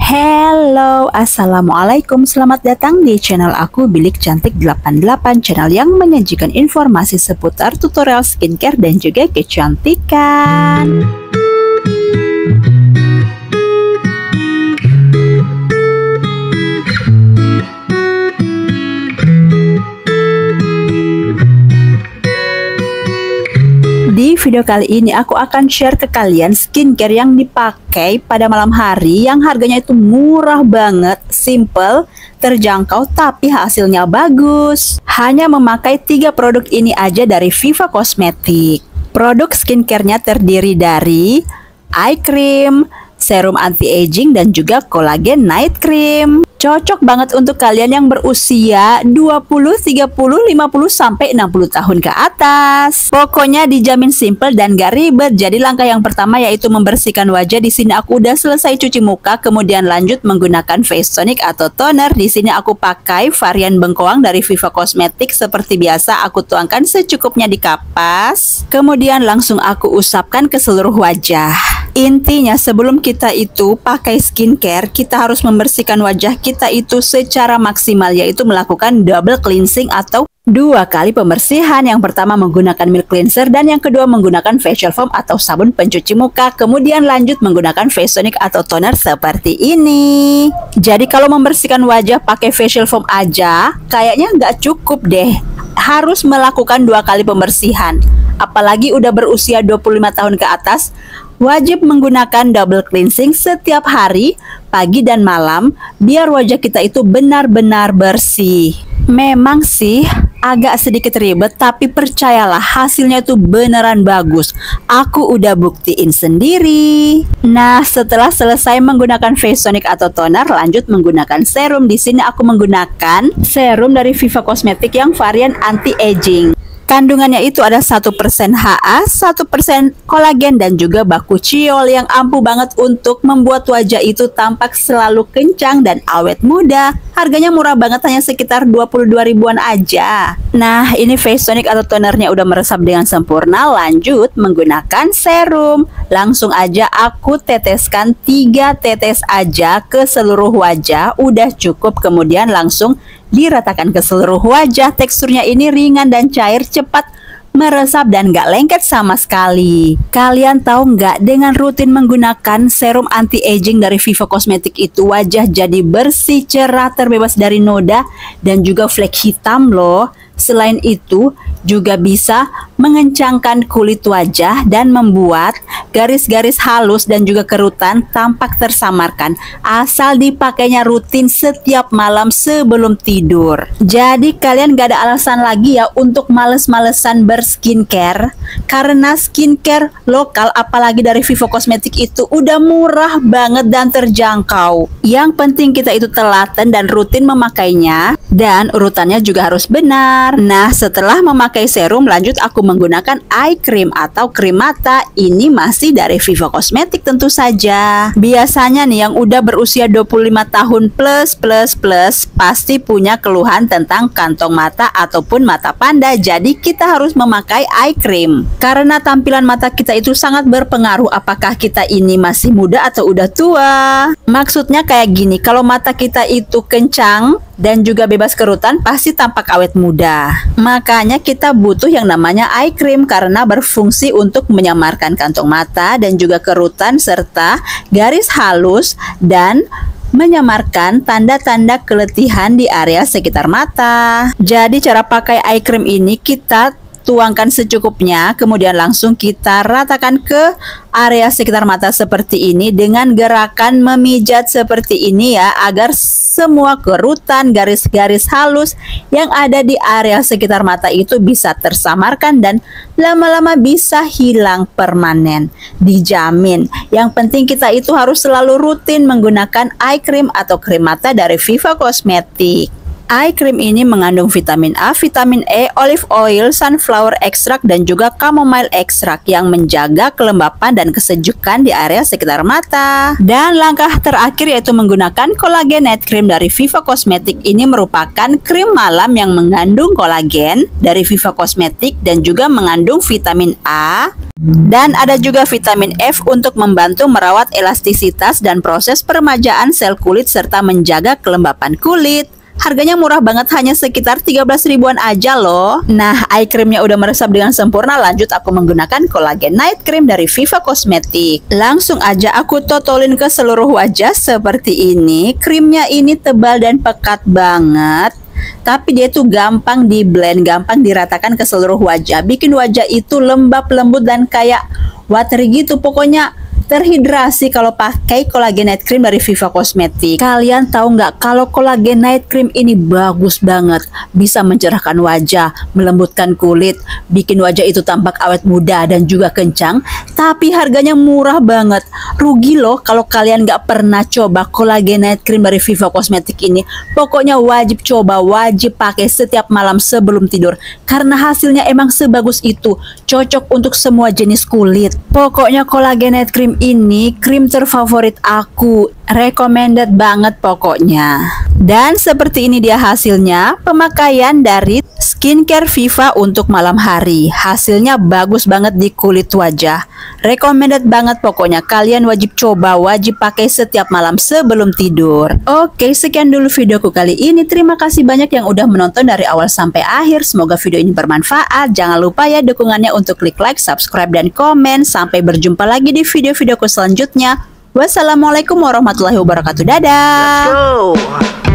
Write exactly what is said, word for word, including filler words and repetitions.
Hello, assalamualaikum, selamat datang di channel aku Bilik Cantik delapan delapan, channel yang menyajikan informasi seputar tutorial skincare dan juga kecantikan. Di video kali ini aku akan share ke kalian skincare yang dipakai pada malam hari yang harganya itu murah banget, simple, terjangkau tapi hasilnya bagus. Hanya memakai tiga produk ini aja dari Viva Cosmetics. Produk skincare-nya terdiri dari eye cream, serum anti-aging dan juga collagen night cream. Cocok banget untuk kalian yang berusia dua puluh, tiga puluh, lima puluh sampai enam puluh tahun ke atas. Pokoknya dijamin simple dan gak ribet. Jadi langkah yang pertama yaitu membersihkan wajah. Di sini aku udah selesai cuci muka, kemudian lanjut menggunakan face tonic atau toner. Di sini aku pakai varian bengkoang dari Viva Cosmetics. Seperti biasa aku tuangkan secukupnya di kapas. Kemudian langsung aku usapkan ke seluruh wajah. Intinya sebelum kita itu pakai skincare, kita harus membersihkan wajah kita itu secara maksimal, yaitu melakukan double cleansing atau dua kali pembersihan. Yang pertama menggunakan milk cleanser dan yang kedua menggunakan facial foam atau sabun pencuci muka. Kemudian lanjut menggunakan face tonic atau toner seperti ini. Jadi kalau membersihkan wajah pakai facial foam aja kayaknya nggak cukup deh. Harus melakukan dua kali pembersihan. Apalagi udah berusia dua puluh lima tahun ke atas, wajib menggunakan double cleansing setiap hari, pagi dan malam, biar wajah kita itu benar-benar bersih. Memang sih agak sedikit ribet, tapi percayalah hasilnya itu beneran bagus. Aku udah buktiin sendiri. Nah, setelah selesai menggunakan face tonic atau toner, lanjut menggunakan serum. Di sini aku menggunakan serum dari Viva Cosmetics yang varian anti-aging. Kandungannya itu ada satu persen H A, satu persen kolagen dan juga baku ciol yang ampuh banget untuk membuat wajah itu tampak selalu kencang dan awet muda. Harganya murah banget, hanya sekitar dua puluh dua ribuan aja. Nah, ini face tonic atau tonernya udah meresap dengan sempurna. Lanjut menggunakan serum. Langsung aja aku teteskan tiga tetes aja ke seluruh wajah. Udah cukup, kemudian langsung diratakan ke seluruh wajah. Teksturnya ini ringan dan cair, cepat meresap dan gak lengket sama sekali. Kalian tahu nggak, dengan rutin menggunakan serum anti-aging dari Viva Cosmetics itu wajah jadi bersih, cerah, terbebas dari noda dan juga flek hitam loh. Selain itu juga bisa mengencangkan kulit wajah dan membuat garis-garis halus dan juga kerutan tampak tersamarkan asal dipakainya rutin setiap malam sebelum tidur. Jadi kalian gak ada alasan lagi ya untuk males-malesan berskincare, karena skincare lokal apalagi dari Viva Cosmetics itu udah murah banget dan terjangkau. Yang penting kita itu telaten dan rutin memakainya, dan urutannya juga harus benar. Nah, setelah memakai serum, lanjut aku menggunakan eye cream atau krim mata. Ini masih dari Viva Cosmetics tentu saja. Biasanya nih yang udah berusia dua puluh lima tahun plus plus plus pasti punya keluhan tentang kantong mata ataupun mata panda. Jadi kita harus memakai eye cream karena tampilan mata kita itu sangat berpengaruh apakah kita ini masih muda atau udah tua. Maksudnya kayak gini, kalau mata kita itu kencang dan juga bebas kerutan pasti tampak awet muda. Makanya kita butuh yang namanya eye cream karena berfungsi untuk menyamarkan kantong mata dan juga kerutan serta garis halus dan menyamarkan tanda-tanda keletihan di area sekitar mata. Jadi cara pakai eye cream ini kita tuangkan secukupnya, kemudian langsung kita ratakan ke area sekitar mata seperti ini dengan gerakan memijat seperti ini ya, agar semua kerutan, garis-garis halus yang ada di area sekitar mata itu bisa tersamarkan dan lama-lama bisa hilang permanen. Dijamin. Yang penting kita itu harus selalu rutin menggunakan eye cream atau krim mata dari Viva Cosmetics. Eye cream ini mengandung vitamin A, vitamin E, olive oil, sunflower extract, dan juga chamomile extract yang menjaga kelembapan dan kesejukan di area sekitar mata. Dan langkah terakhir yaitu menggunakan Collagen Night Cream dari Viva Cosmetics. Ini merupakan krim malam yang mengandung kolagen dari Viva Cosmetics dan juga mengandung vitamin A. Dan ada juga vitamin F untuk membantu merawat elastisitas dan proses peremajaan sel kulit serta menjaga kelembapan kulit. Harganya murah banget, hanya sekitar tiga belas ribuan aja loh. Nah, eye creamnya udah meresap dengan sempurna. Lanjut aku menggunakan Collagen Night Cream dari Viva Cosmetics. Langsung aja aku totolin ke seluruh wajah seperti ini. Krimnya ini tebal dan pekat banget, tapi dia tuh gampang di blend, gampang diratakan ke seluruh wajah, bikin wajah itu lembab, lembut, dan kayak watery gitu. Pokoknya terhidrasi kalau pakai Collagen Night Cream dari Viva Cosmetics. Kalian tahu nggak kalau Collagen Night Cream ini bagus banget, bisa mencerahkan wajah, melembutkan kulit, bikin wajah itu tampak awet muda dan juga kencang. Tapi harganya murah banget. Rugi loh kalau kalian nggak pernah coba Collagen Night Cream dari Viva Cosmetics ini. Pokoknya wajib coba, wajib pakai setiap malam sebelum tidur, karena hasilnya emang sebagus itu. Cocok untuk semua jenis kulit. Pokoknya Collagen Night Cream ini krim terfavorit aku, recommended banget pokoknya. Dan seperti ini dia hasilnya, pemakaian dari skincare Viva untuk malam hari. Hasilnya bagus banget di kulit wajah, recommended banget pokoknya. Kalian wajib coba, wajib pakai setiap malam sebelum tidur. Oke, sekian dulu videoku kali ini. Terima kasih banyak yang udah menonton dari awal sampai akhir. Semoga video ini bermanfaat. Jangan lupa ya dukungannya untuk klik like, subscribe, dan komen. Sampai berjumpa lagi di video-videoku selanjutnya. Wassalamualaikum warahmatullahi wabarakatuh. Dadah. Let's go.